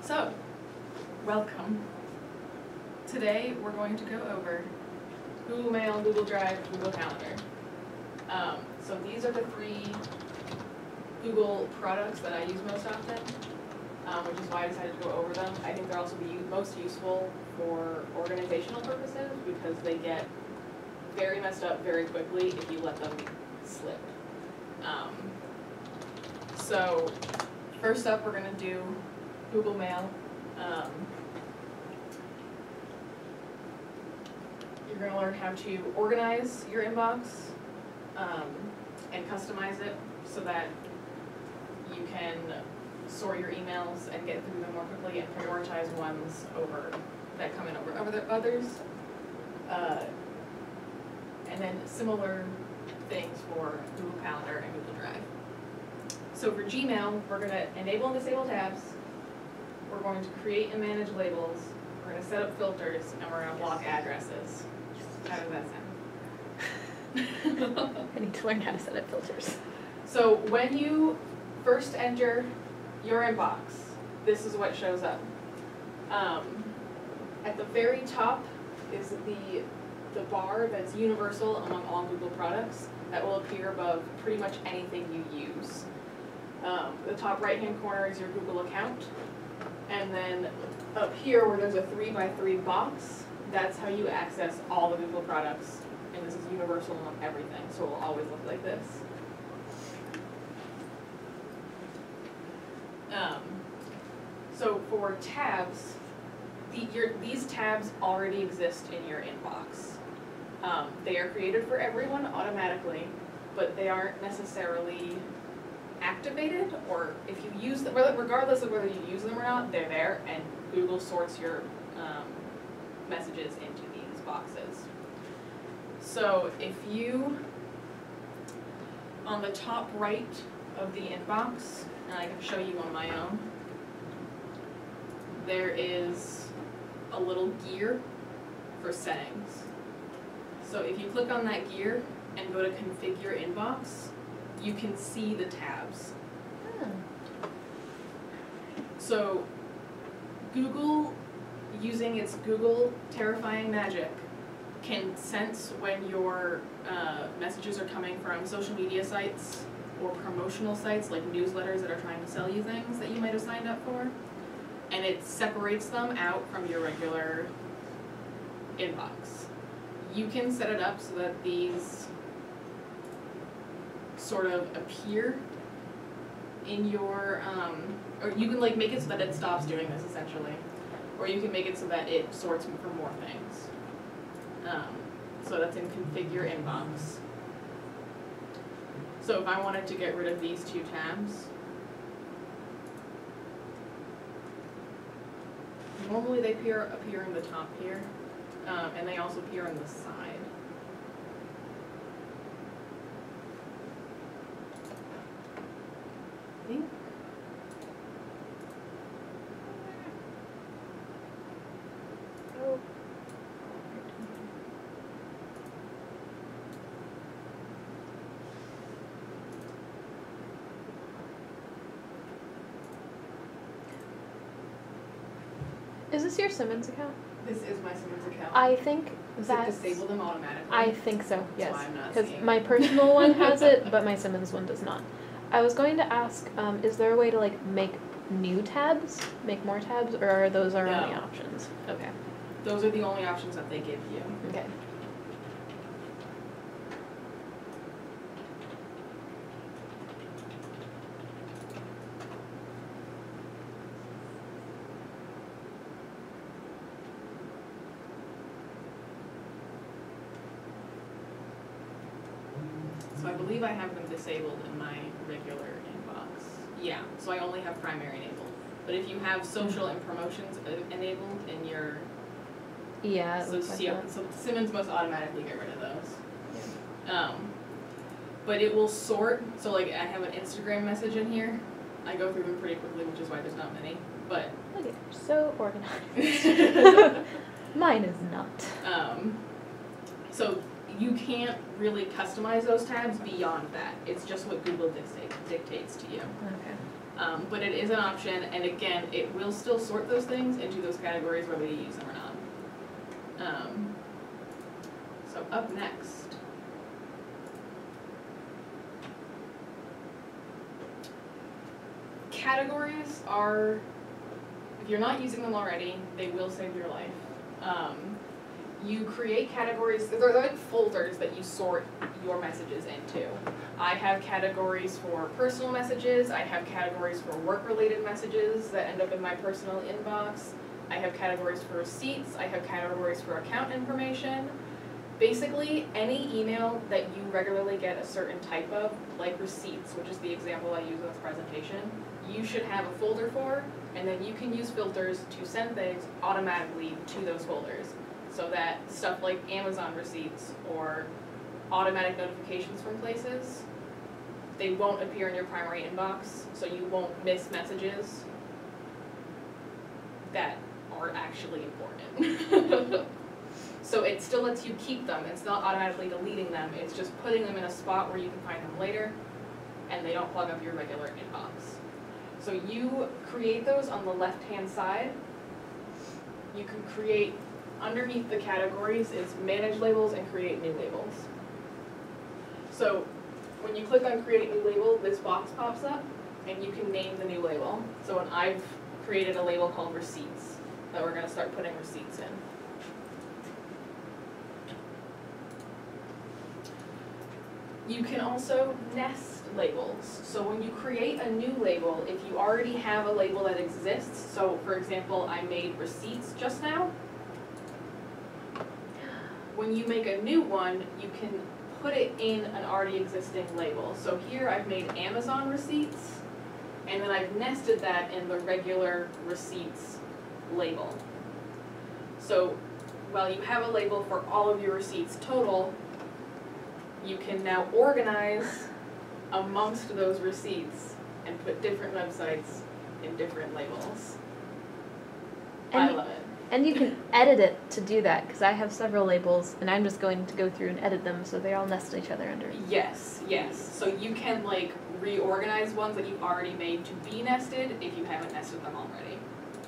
So, welcome. Today we're going to go over Google Mail, Google Drive, Google Calendar. So these are the three Google products that I use most often, which is why I decided to go over them. I think they're also most useful for organizational purposes because they get very messed up very quickly if you let them slip. So first up, we're going to do Google Mail. You're going to learn how to organize your inbox and customize it so that you can sort your emails and get through them more quickly and prioritize ones that come in over others. And then similar things for Google Calendar and Google Drive. So for Gmail, we're going to enable and disable tabs. We're going to create and manage labels. We're going to set up filters, and we're going to block addresses. How does that sound? I need to learn how to set up filters. So when you first enter your inbox, this is what shows up. At the very top is the bar that's universal among all Google products that will appear above pretty much anything you use. The top right-hand corner is your Google account. And then up here where there's a 3x3 box, that's how you access all the Google products. And this is universal among everything, so it will always look like this. So for tabs, these tabs already exist in your inbox. They are created for everyone automatically, but they aren't necessarily activated, or if you use them, regardless of whether you use them or not, they're there, and Google sorts your messages into these boxes. So if you, on the top right of the inbox, and I can show you on my own, there is a little gear for settings. So if you click on that gear and go to configure inbox, you can see the tabs. So Google, using its Google terrifying magic, can sense when your messages are coming from social media sites or promotional sites like newsletters that are trying to sell you things that you might have signed up for, and it separates them out from your regular inbox. You can set it up so that these sort of appear in your, or you can like make it so that it stops doing this essentially, or you can make it so that it sorts for more things. So that's in configure inbox. So if I wanted to get rid of these two tabs, normally they appear in the top here, and they also appear on the side. I think. Oh. Is this your Simmons account? This is my Simmons account. I think Does that. it disable them automatically? I think so, yes. So I'm not Because seeing my it. personal one has it, but my Simmons one does not. I was going to ask, is there a way to like make new tabs, make more tabs, or are those our only No. options? Okay. Those are the only options that they give you. Okay. So I believe I have them disabled in my regular inbox. Yeah, so I only have primary enabled. But if you have social and promotions enabled in your, Yeah. It so, looks like that. so Simmons must automatically get rid of those. But it will sort, so like I have an Instagram message in here. I go through them pretty quickly, which is why there's not many, but. Look at you, so organized. Mine is not. So you can't really customize those tabs beyond that. It's just what Google dictates to you. Okay. But it is an option, and again, it will still sort those things into those categories whether you use them or not. So up next. Categories are, if you're not using them already, they will save your life. You create categories, they're like folders that you sort your messages into. I have categories for personal messages, I have categories for work-related messages that end up in my personal inbox, I have categories for receipts, I have categories for account information. Basically, any email that you regularly get a certain type of, like receipts, which is the example I use in this presentation, you should have a folder for, and then you can use filters to send things automatically to those folders. So that stuff like Amazon receipts or automatic notifications from places, they won't appear in your primary inbox, so you won't miss messages that are actually important. So it still lets you keep them. It's not automatically deleting them. It's just putting them in a spot where you can find them later, and they don't plug up your regular inbox. So you create those on the left-hand side. You can create, underneath the categories is manage labels and create new labels. So when you click on create new label, this box pops up, and you can name the new label. So when I've created a label called receipts, that we're going to start putting receipts in. You can also nest labels. So when you create a new label, if you already have a label that exists, so for example, I made receipts just now, when you make a new one, you can put it in an already existing label. So here I've made Amazon receipts, and then I've nested that in the regular receipts label. So while you have a label for all of your receipts total, you can now organize amongst those receipts and put different websites in different labels. I love it. And you can edit it to do that, because I have several labels, and I'm just going to go through and edit them so they all nest each other under. Yes, yes. So you can like reorganize ones that you've already made to be nested if you haven't nested them already.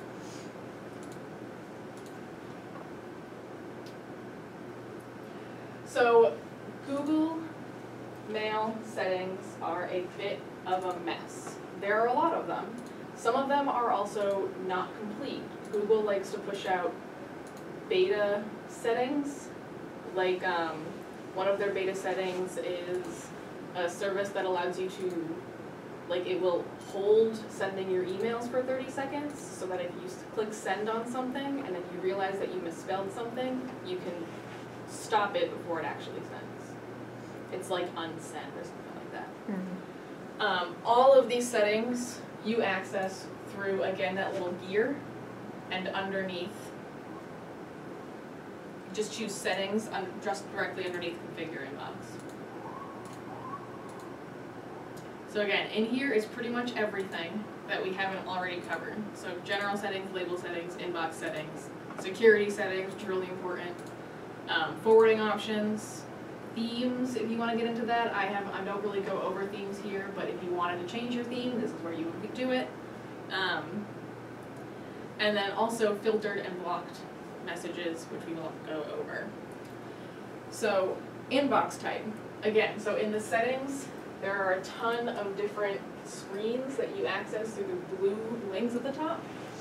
So Google Mail settings are a bit of a mess. There are a lot of them. Some of them are also not complete. Google likes to push out beta settings. Like one of their beta settings is a service that allows you to, like, it will hold sending your emails for 30 seconds so that if you click send on something and then you realize that you misspelled something, you can stop it before it actually sends. It's like unsend or something like that. Mm-hmm. All of these settings you access through, again, that little gear, and underneath, just choose settings, just directly underneath configure inbox. So again, in here is pretty much everything that we haven't already covered. So general settings, label settings, inbox settings, security settings, which are really important, forwarding options, themes, if you want to get into that. I don't really go over themes here, but if you wanted to change your theme, this is where you would do it. And then also filtered and blocked messages, which we will go over. So inbox type. Again, so in the settings, there are a ton of different screens that you access through the blue links at the top.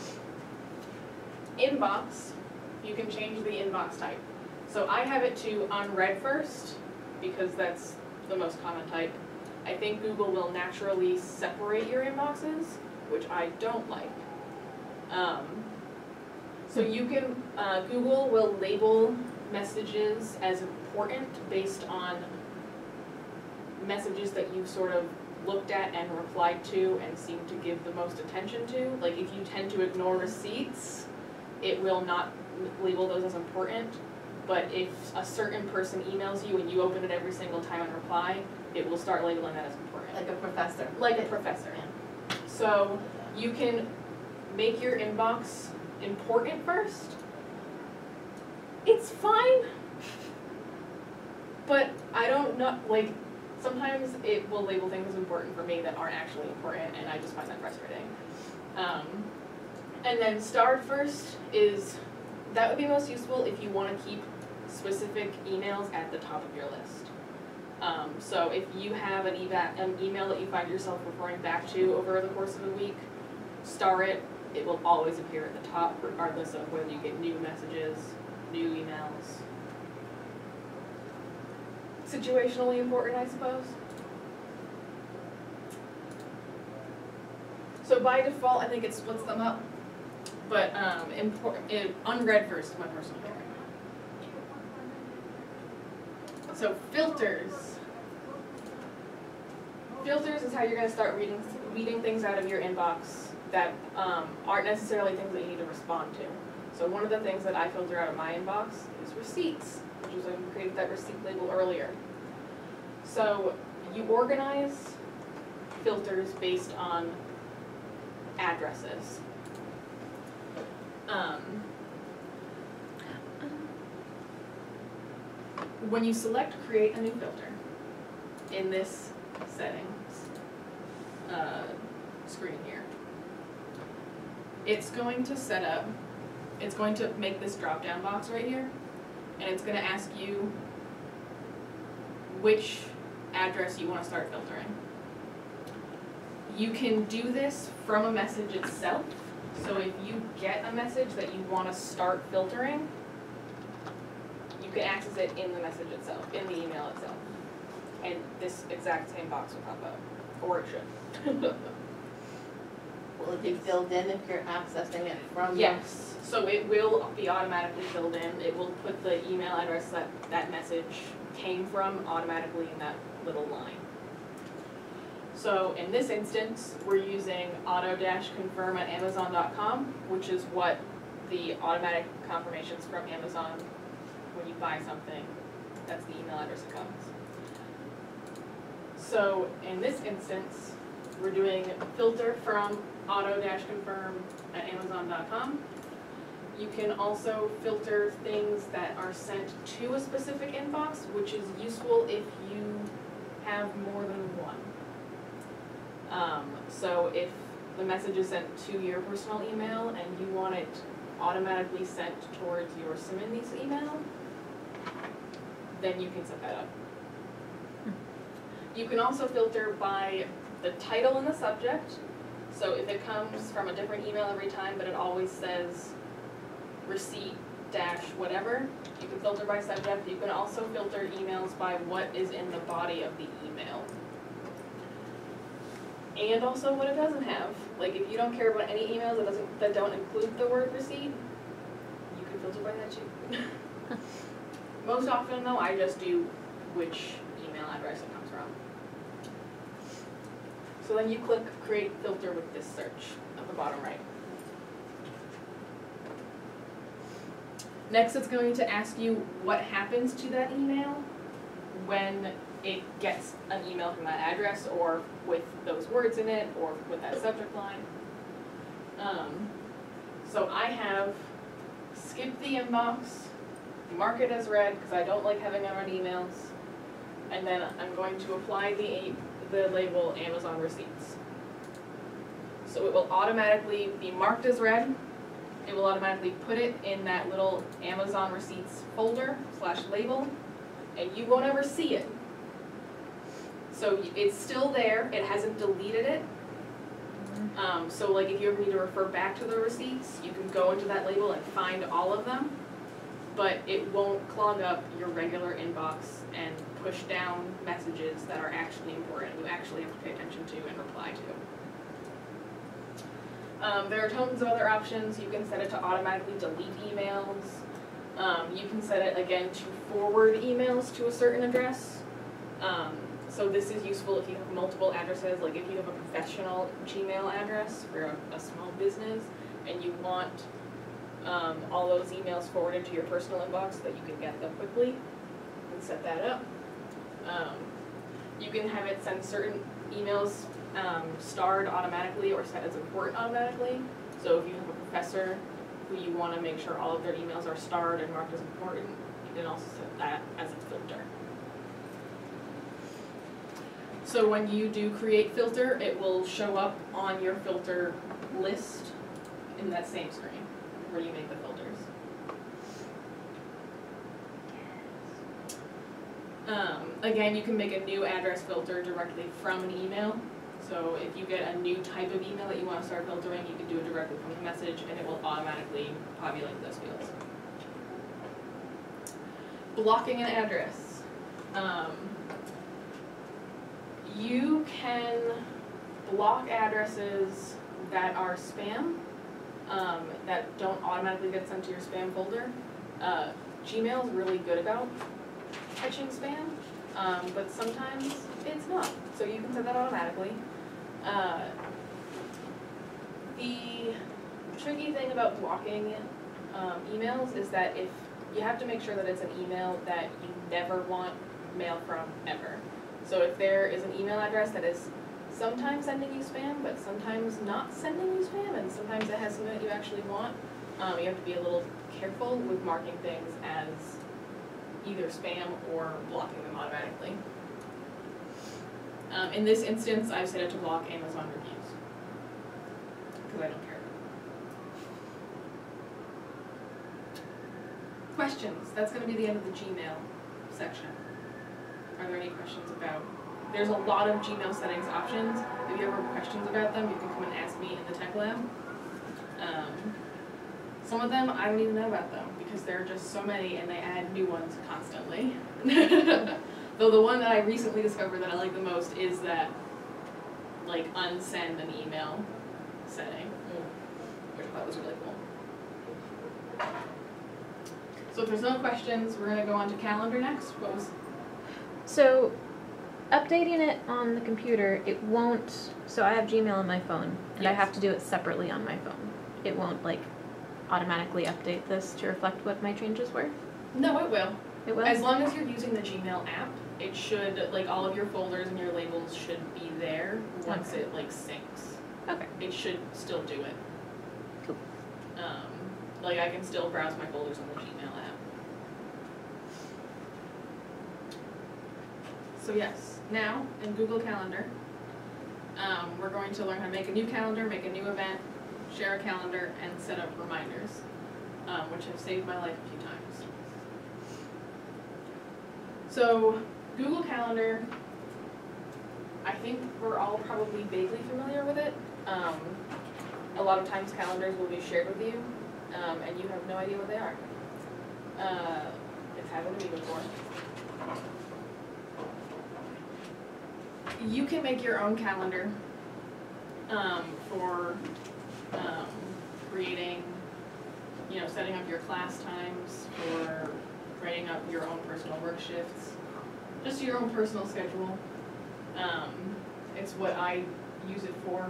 Inbox, you can change the inbox type. So I have it to unread first, because that's the most common type. I think Google will naturally separate your inboxes, which I don't like. So you can, Google will label messages as important based on messages that you've sort of looked at and replied to and seem to give the most attention to. Like if you tend to ignore receipts, it will not label those as important. But if a certain person emails you and you open it every single time and reply, it will start labeling that as important. Like a professor. Like a professor. So you can make your inbox important first. It's fine, but I don't know, like, sometimes it will label things as important for me that aren't actually important, and I just find that frustrating. And then starred first that would be most useful if you want to keep specific emails at the top of your list. So if you have an email that you find yourself referring back to over the course of a week, star it. It will always appear at the top regardless of whether you get new messages, new emails. Situationally important, I suppose. So by default, I think it splits them up, but unread first is my personal favorite. So filters. Filters is how you're going to start weeding things out of your inbox that aren't necessarily things that you need to respond to. So one of the things that I filter out of my inbox is receipts, which is why we created that receipt label earlier. So you organize filters based on addresses. When you select create a new filter in this settings screen here, it's going to make this drop down box right here, and it's going to ask you which address you want to start filtering. You can do this from a message itself. So if you get a message that you want to start filtering, you can access it in the message itself, in the email itself. And this exact same box will pop up, or it should. Will it be filled in if you're accessing it from? Yes, so it will be automatically filled in. It will put the email address that that message came from automatically in that little line. So in this instance, we're using auto-confirm at Amazon.com, which is what the automatic confirmations from Amazon, when you buy something, that's the email address it comes. So in this instance, we're doing filter from auto-confirm at Amazon.com. You can also filter things that are sent to a specific inbox, which is useful if you have more than one. So if the message is sent to your personal email and you want it automatically sent towards your Simmons email, then you can set that up. You can also filter by the title and the subject. So if it comes from a different email every time, but it always says receipt dash whatever, you can filter by subject. You can also filter emails by what is in the body of the email. And also what it doesn't have. Like if you don't care about any emails that don't include the word receipt, you can filter by that too. Most often though, I just do which email address it comes from. So then you click create filter with this search at the bottom right. Next it's going to ask you what happens to that email when it gets an email from that address or with those words in it or with that subject line. So I have skipped the inbox, mark it as read because I don't like having unread emails, and then I'm going to apply the label Amazon receipts. So it will automatically be marked as read. It will automatically put it in that little Amazon receipts folder / label, and you won't ever see it. So it's still there, it hasn't deleted it. So like if you ever need to refer back to the receipts, you can go into that label and find all of them, but it won't clog up your regular inbox and push down messages that are actually important, you actually have to pay attention to and reply to. There are tons of other options. You can set it to automatically delete emails. You can set it again to forward emails to a certain address. So this is useful if you have multiple addresses, like if you have a professional Gmail address for a small business and you want all those emails forwarded to your personal inbox so that you can get them quickly, you can set that up. You can have it send certain emails starred automatically or set as important automatically. So if you have a professor who you want to make sure all of their emails are starred and marked as important, you can also set that as a filter. So when you do create filter, it will show up on your filter list in that same screen where you make the filters. Again, you can make a new address filter directly from an email. So if you get a new type of email that you want to start filtering, you can do it directly from the message and it will automatically populate those fields. Blocking an address. You can block addresses that are spam, that don't automatically get sent to your spam folder. Gmail is really good about catching spam, but sometimes it's not, so you can set that automatically. The tricky thing about blocking emails is that if you have to make sure that it's an email that you never want mail from ever. So if there is an email address that is sometimes sending you spam, but sometimes not sending you spam, and sometimes it has something that you actually want, you have to be a little careful with marking things as either spam or blocking them automatically. In this instance, I've set it to block Amazon reviews, because I don't care. Questions? That's going to be the end of the Gmail section. Are there any questions about? There's a lot of Gmail settings options. If you ever have questions about them, you can come and ask me in the tech lab. Some of them, I don't even know about them because there are just so many and they add new ones constantly. Though the one that I recently discovered that I like the most is that, like, unsend an email setting, which I thought was really cool. So if there's no questions, we're going to go on to calendar next. So, updating it on the computer, it won't, so I have Gmail on my phone, and I Yes. have to do it separately on my phone. It won't, like, automatically update this to reflect what my changes were? No, it will. It will? As long as you're using the Gmail app, it should, like, all of your folders and your labels should be there once Okay. it, like, syncs. Okay. It should still do it. Cool. Like, I can still browse my folders on the Gmail app. So yes, now in Google Calendar, we're going to learn how to make a new calendar, make a new event, share a calendar, and set up reminders, which have saved my life a few times. So Google Calendar, I think we're all probably vaguely familiar with it. A lot of times calendars will be shared with you, and you have no idea what they are. It's happened to me before. You can make your own calendar for creating, setting up your class times, for writing up your own personal work shifts, just your own personal schedule. It's what I use it for.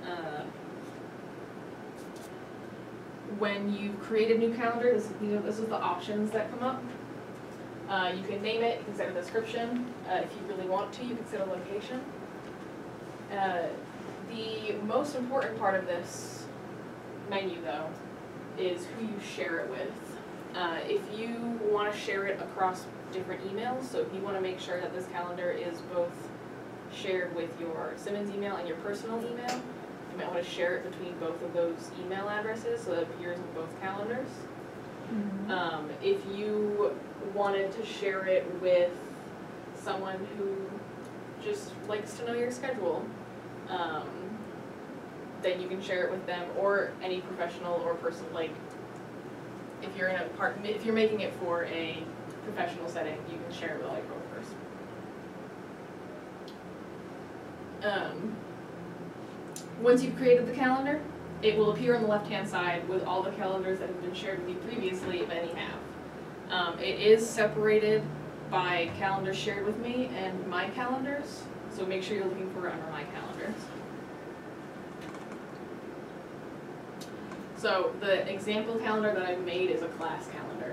When you create a new calendar, this is the options that come up. You can name it, you can set a description. If you really want to, you can set a location. The most important part of this menu, though, is who you share it with. If you want to share it across different emails, so if you want to make sure that this calendar is both shared with your Simmons email and your personal email, you might want to share it between both of those email addresses so that it appears in both calendars. Mm-hmm. If you wanted to share it with someone who just likes to know your schedule, then you can share it with them, or any professional or person, like if you're if you're making it for a professional setting, you can share it with all your coworkers. Once you've created the calendar, it will appear on the left-hand side with all the calendars that have been shared with you previously, if any have. It is separated by calendars shared with me and my calendars, so make sure you're looking for it under my calendars. So the example calendar that I've made is a class calendar.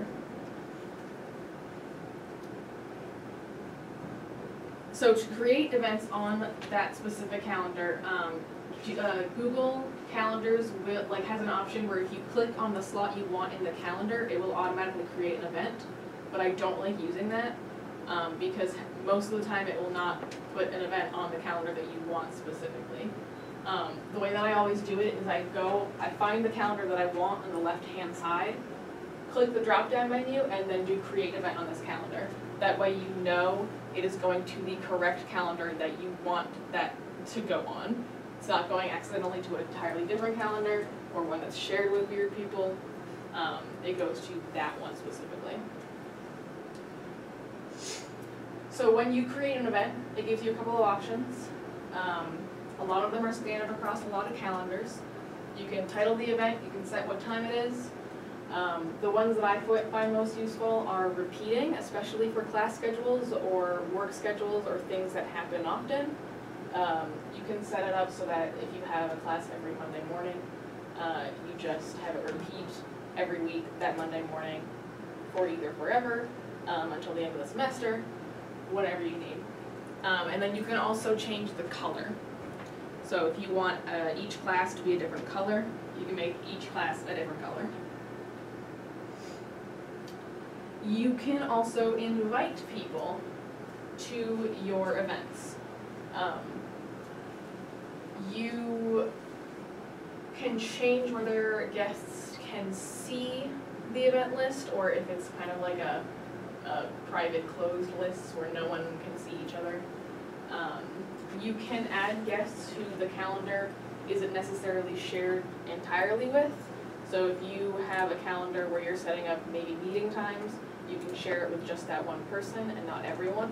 So to create events on that specific calendar, Google Calendars has an option where if you click on the slot you want in the calendar, it will automatically create an event, but I don't like using that. because most of the time it will not put an event on the calendar that you want specifically. The way that I always do it is I find the calendar that I want on the left-hand side, click the drop-down menu, and then do create event on this calendar. That way you know it is going to the correct calendar that you want that to go on. It's not going accidentally to an entirely different calendar or one that's shared with weird people. It goes to that one specifically. So when you create an event, it gives you a couple of options. A lot of them are standard across a lot of calendars. You can title the event, you can set what time it is. The ones that I find most useful are repeating, especially for class schedules or work schedules or things that happen often. You can set it up so that if you have a class every Monday morning, you just have it repeat every week that Monday morning for either forever, until the end of the semester, whatever you need. And then you can also change the color. So if you want each class to be a different color, you can make each class a different color. You can also invite people to your events. You can change whether guests can see the event list or if it's kind of like a private closed list where no one can see each other. You can add guests who the calendar isn't necessarily shared entirely with. So if you have a calendar where you're setting up maybe meeting times, you can share it with just that one person and not everyone.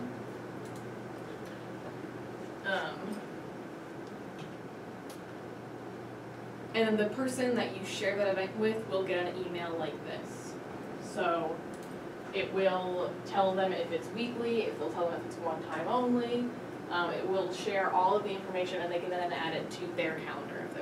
And then the person that you share that event with will get an email like this. So it will tell them if it's weekly, it will tell them if it's one time only. It will share all of the information and they can then add it to their calendar if they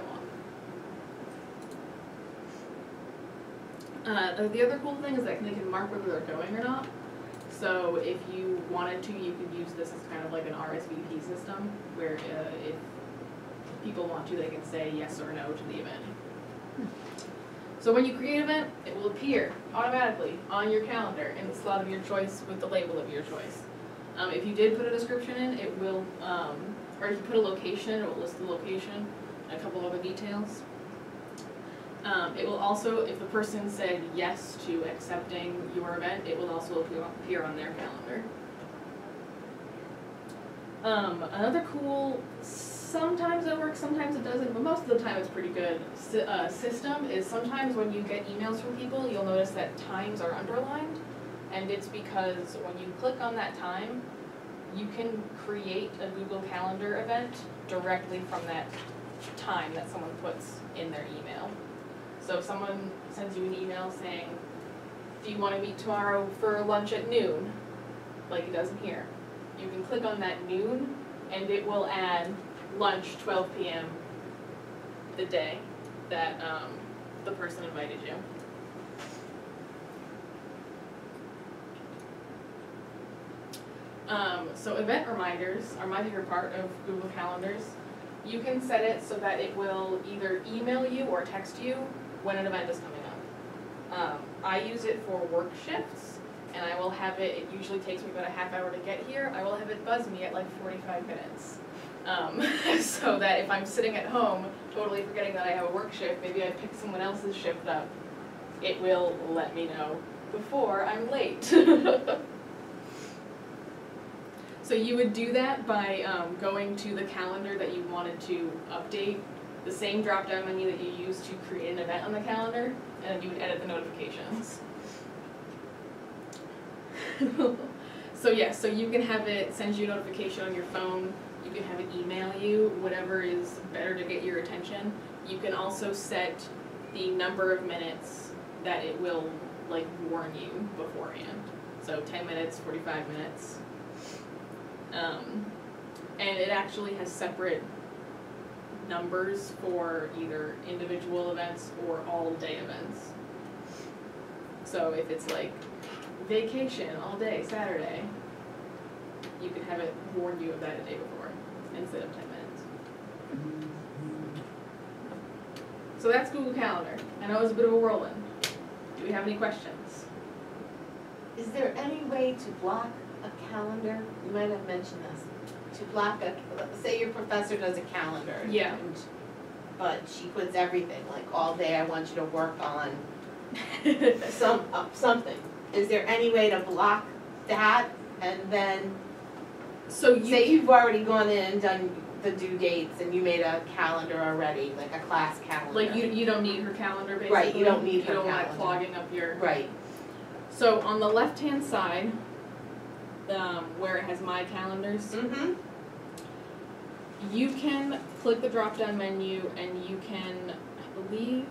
want. The other cool thing is that they can mark whether they're going or not. So if you wanted to, you could use this as kind of like an RSVP system where if people want to, they can say yes or no to the event. So when you create an event, it will appear automatically on your calendar in the slot of your choice with the label of your choice. If you did put a description in, it will, or if you put a location, it will list the location and a couple of other details. It will also, if the person said yes to accepting your event, it will also appear on their calendar. Another cool, sometimes it works, sometimes it doesn't, but most of the time it's pretty good, system is sometimes when you get emails from people, you'll notice that times are underlined. And it's because when you click on that time, you can create a Google Calendar event directly from that time that someone puts in their email. So if someone sends you an email saying, do you want to meet tomorrow for lunch at noon, like it does in here, you can click on that noon and it will add lunch 12 p.m. the day that the person invited you. So event reminders are my favorite part of Google Calendars. You can set it so that it will either email you or text you when an event is coming up. I use it for work shifts, and I will have it usually takes me about a half hour to get here, I will have it buzz me at like 45 minutes. So that if I'm sitting at home, totally forgetting that I have a work shift, maybe I picked someone else's shift up, it will let me know before I'm late. So you would do that by going to the calendar that you wanted to update, the same drop-down menu that you used to create an event on the calendar, and you would edit the notifications. So yeah, so you can have it send you a notification on your phone, you can have it email you, whatever is better to get your attention. You can also set the number of minutes that it will like warn you beforehand. So 10 minutes, 45 minutes. And it actually has separate numbers for either individual events or all-day events. So if it's like vacation all day, Saturday, you can have it warn you of that a day before instead of 10 minutes. So that's Google Calendar. I know it was a bit of a whirlwind. Do we have any questions? Is there any way to block a calendar, you might have mentioned this, to block say your professor does a calendar. Yeah. But she puts everything, like all day I want you to work on something. Is there any way to block that and then, So you say you've already gone in and done the due dates and you made a calendar already, like a class calendar? like you don't need her calendar basically. Right, you don't need her You don't want it calendar. clogging up your. Right, So on the left hand side, where it has my calendars, mm-hmm, you can click the drop down menu and you can, I believe.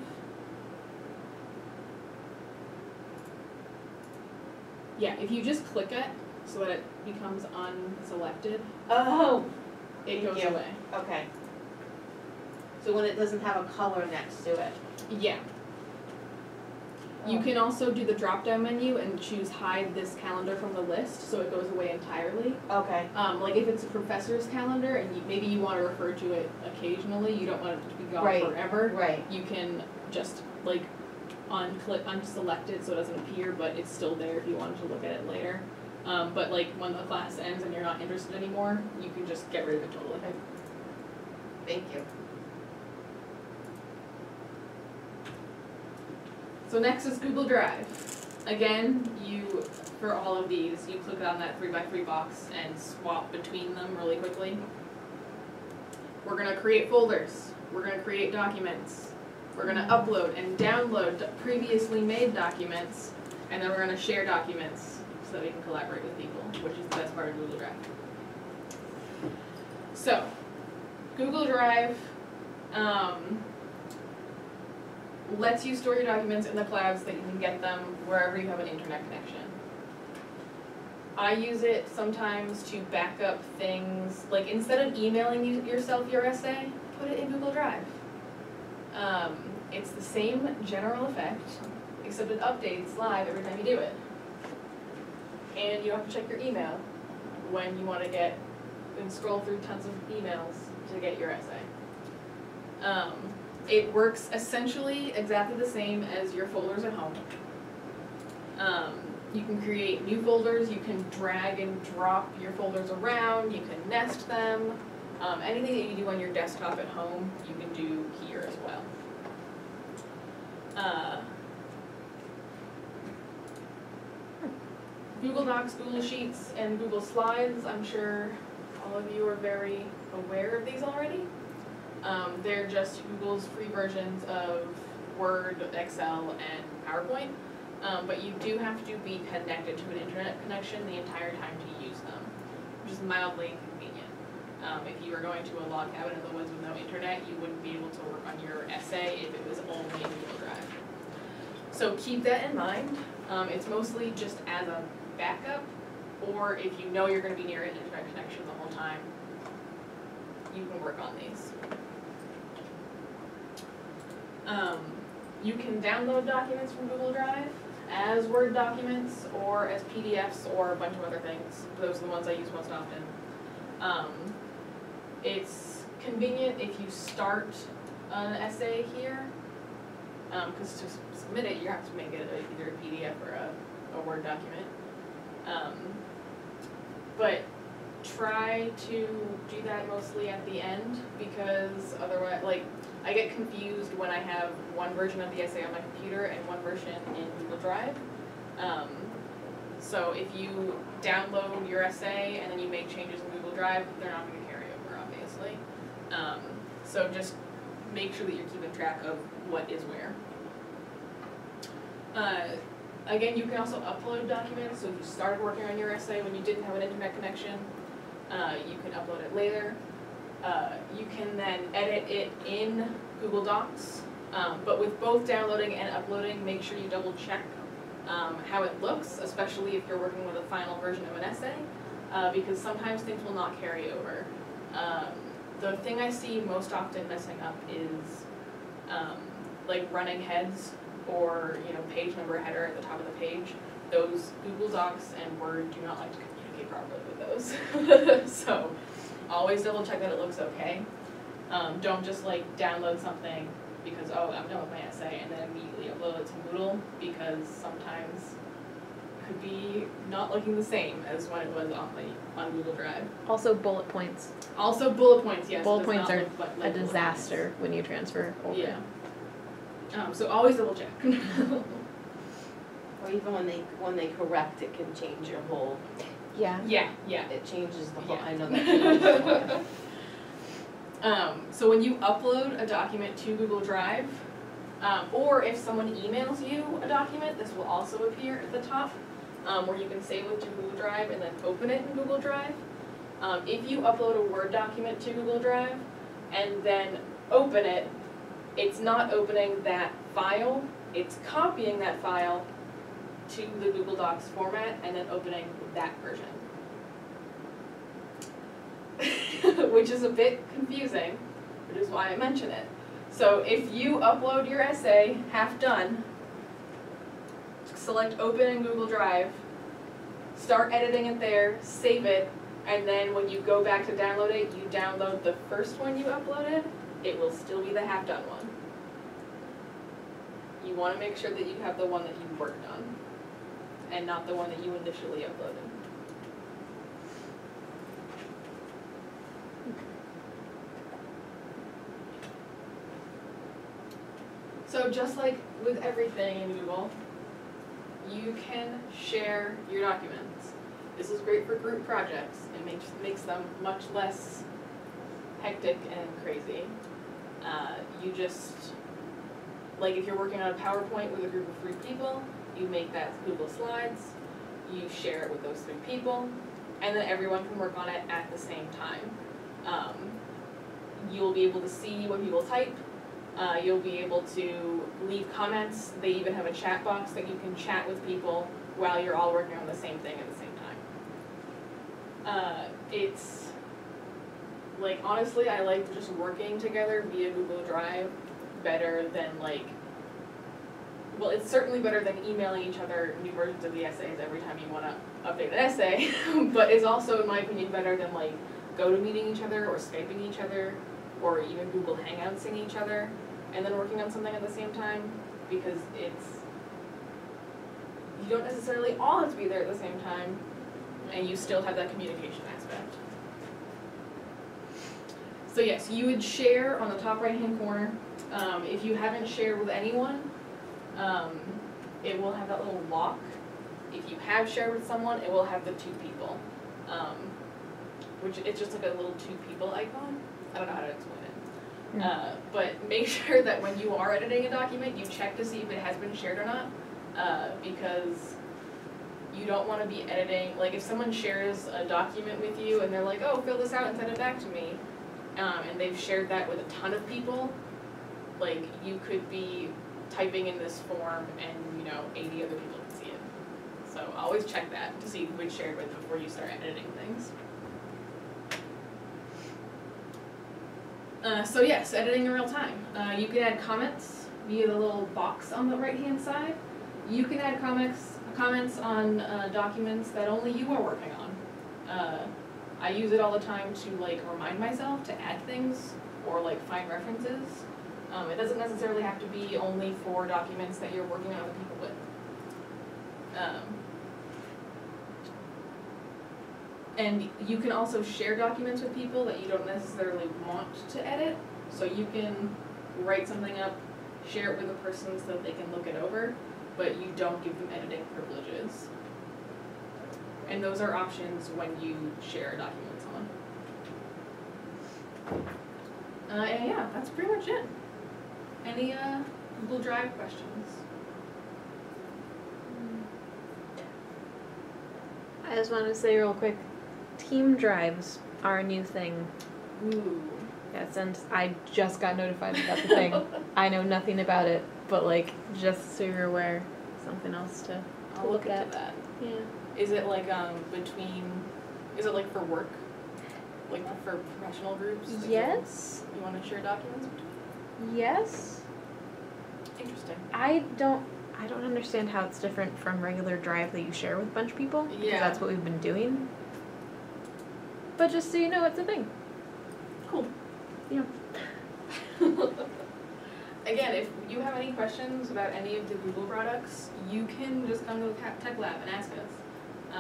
Yeah, if you just click it so that it becomes unselected, oh, it Thank goes you. away. okay. So when it doesn't have a color next to it? Yeah. You can also do the drop down menu and choose hide this calendar from the list so it goes away entirely. Okay, Like if it's a professor's calendar and maybe you want to refer to it occasionally, you don't want it to be gone Right. forever. right, You can just like unselect it so it doesn't appear, but it's still there if you wanted to look at it later. But like when the class ends and you're not interested anymore, you can just get rid of it totally. thank you. So next is Google Drive. Again, for all of these, you click on that 3x3 box and swap between them really quickly. We're gonna create folders. We're gonna create documents. We're gonna upload and download previously made documents, and then we're gonna share documents so that we can collaborate with people, which is the best part of Google Drive. So, Google Drive lets you store your documents in the cloud so that you can get them wherever you have an internet connection. I use it sometimes to back up things, like instead of emailing yourself your essay, put it in Google Drive. It's the same general effect, except it updates live every time you do it. And you don't have to check your email when you want to get and scroll through tons of emails to get your essay. It works essentially exactly the same as your folders at home. You can create new folders, you can drag and drop your folders around, you can nest them. Anything that you do on your desktop at home, you can do here as well. Google Docs, Google Sheets, and Google Slides, I'm sure all of you are very aware of these already. They're just Google's free versions of Word, Excel, and PowerPoint. But you do have to be connected to an internet connection the entire time to use them, which is mildly inconvenient. If you were going to a log cabin in the woods with no internet, you wouldn't be able to work on your essay if it was only in Google Drive. So keep that in mind. It's mostly just as a backup, or if you know you're going to be near an internet connection the whole time, you can work on these. You can download documents from Google Drive as Word documents or as PDFs or a bunch of other things. Those are the ones I use most often. It's convenient if you start an essay here, because to submit it, you have to make it either a PDF or a Word document. But try to do that mostly at the end, because otherwise, like, I get confused when I have one version of the essay on my computer and one version in Google Drive. So if you download your essay and then you make changes in Google Drive, they're not going to carry over, obviously. So just make sure that you're keeping track of what is where. Again, you can also upload documents, so if you started working on your essay when you didn't have an internet connection, you can upload it later. You can then edit it in Google Docs, but with both downloading and uploading, make sure you double check how it looks, especially if you're working with a final version of an essay, because sometimes things will not carry over. The thing I see most often messing up is like running heads or page number header at the top of the page. Those Google Docs and Word do not like to communicate properly with those. So always double check that it looks okay. Don't just like download something because, oh, I'm done with my essay, and then immediately upload it to Moodle, because sometimes it could be not looking the same as when it was on Google Drive. Also bullet points. Also bullet points, yes. Bullet it does points not are look like a bullet disaster when you transfer points. over. Yeah. So always double check. Or even when they correct, it can change your whole, Yeah. Yeah, yeah. it changes the whole, Yeah. I know that changes the whole. So when you upload a document to Google Drive, or if someone emails you a document, this will also appear at the top, where you can save it to Google Drive and then open it in Google Drive. If you upload a Word document to Google Drive and then open it, it's not opening that file, it's copying that file to the Google Docs format and then opening that version. Which is a bit confusing, which is why I mention it. So if you upload your essay half done, select open in Google Drive, start editing it there, save it, and then when you go back to download it, you download the first one you uploaded, it will still be the half done one. You want to make sure that you have the one that you worked on, and not the one that you initially uploaded. So just like with everything in Google, you can share your documents. This is great for group projects. It makes them much less hectic and crazy. You just, like if you're working on a PowerPoint with a group of 3 people, you make that Google Slides, you share it with those 3 people, and then everyone can work on it at the same time. You'll be able to see what people type. You'll be able to leave comments. They even have a chat box that you can chat with people while you're all working on the same thing at the same time. It's, like, honestly, I like just working together via Google Drive better than, like, well, it's certainly better than emailing each other new versions of the essays every time you want to update an essay, but it's also, in my opinion, better than, like, GoToMeeting each other or Skyping each other or even Google Hangoutsing each other and then working on something at the same time, because it's, you don't necessarily all have to be there at the same time, and you still have that communication aspect. So yes, you would share on the top right-hand corner. If you haven't shared with anyone, it will have that little lock. If you have shared with someone, it will have the 2 people, which it's just like a little 2 people icon. I don't know how to explain it. But make sure that when you are editing a document, you check to see if it has been shared or not, because you don't want to be editing, like if someone shares a document with you and they're like, oh, fill this out and send it back to me, and they've shared that with a ton of people, like you could be typing in this form and 80 other people can see it. So always check that to see who it's shared with before you start editing things. So yes, editing in real time. You can add comments via the little box on the right-hand side. You can add comments on documents that only you are working on. I use it all the time to like remind myself to add things or like find references. It doesn't necessarily have to be only for documents that you're working on other people with. And you can also share documents with people that you don't necessarily want to edit. So you can write something up, share it with a person so that they can look it over, but you don't give them editing privileges. And those are options when you share documents on. And yeah, that's pretty much it. Any Google Drive questions? I just wanted to say real quick, team drives are a new thing. Ooh. Yeah, since I just got notified about the thing. I know nothing about it, but like, just so you're aware, something else to I'll look at. into that. Yeah. Is it like is it like for work? Like for professional groups? that Yes. You want to share documents between? Yes. Interesting. I don't understand how it's different from regular drive that you share with a bunch of people. Because Yeah. that's what we've been doing. But just so you know, it's a thing. Cool. Yeah. Again, if you have any questions about any of the Google products, you can just come to the Tech Lab and ask us.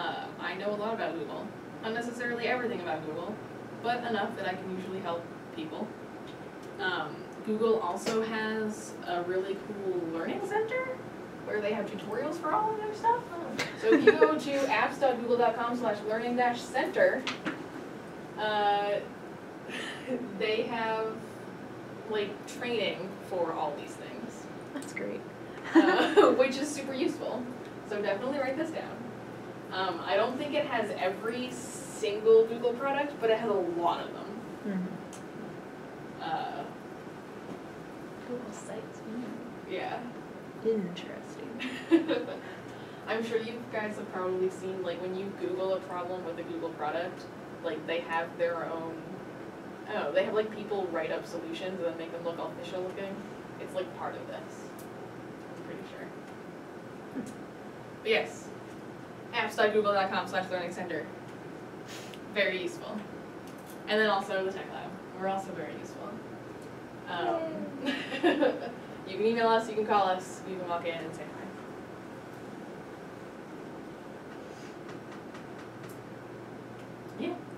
know a lot about Google. Not necessarily everything about Google, but enough that I can usually help people. Google also has a really cool learning center where they have tutorials for all of their stuff. So if you go to apps.google.com/learning-center, they have like training for all these things, That's great. which is super useful. So definitely write this down. I don't think it has every single Google product, but it has a lot of them. Google sites. Yeah. Interesting. I'm sure you guys have probably seen, like, when you Google a problem with a Google product, like, they have their own, they have, like, people write up solutions and then make them look all official looking. It's, like, part of this. I'm pretty sure. But yes, apps.google.com/learning-center. Very useful. And then also the Tech Lab. We're also very useful. You can email us, you can call us, you can walk in and say hi. Yeah.